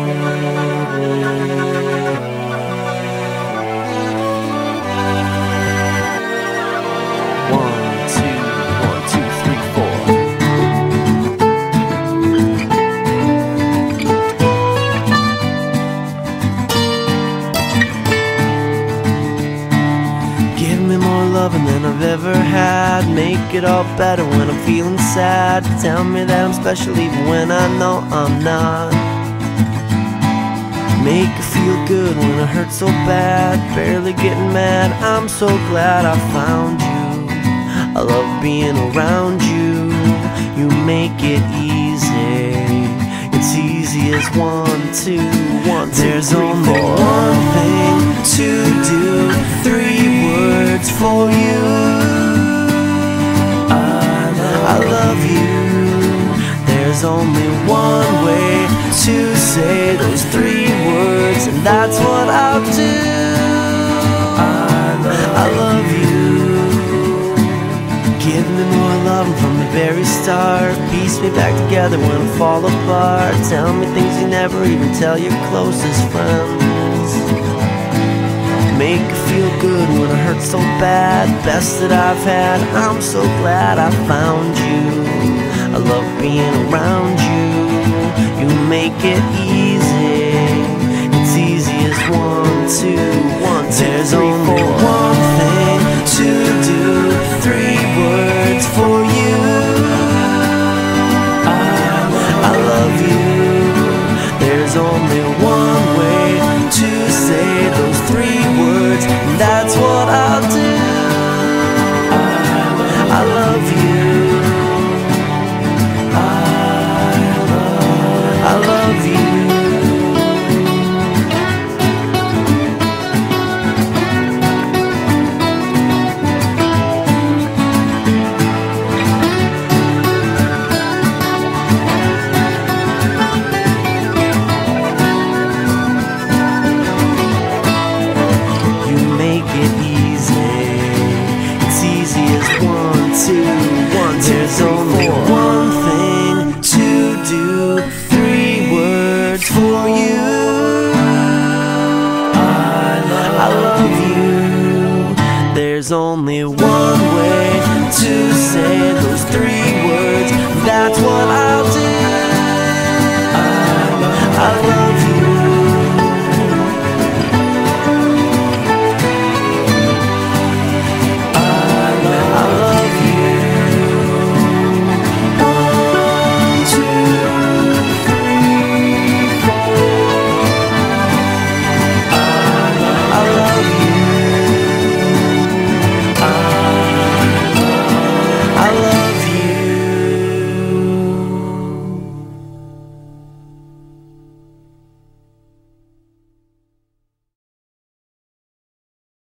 Than I've ever had. Make it all better when I'm feeling sad. Tell me that I'm special even when I know I'm not. Make it feel good when it hurts so bad. Barely getting mad, I'm so glad I found you. I love being around you. You make it easy. It's easy as 1, 2, 1, 2, There's 3, only 4. One thing to do, 3 words for you. I love you. There's only one way to say those 3 words, and that's what I'll do. I love you. Give me more love from the very start. Piece me back together when I fall apart. Tell me things you never even tell your closest friends. Make it feel good when it hurts so bad. Best that I've had, I'm so glad I found you. I love being around you. You make it easy. It's easy as 1, 2, 1, 2, There's 3, only 4. One thing to do, 3 words for you. I love you. There's only one way to say those 3 words, and that's what I'll do. I love you. I love you. There's only one thing to do, 3 words for you. I love you. There's only one way to say those 3 words. That's what I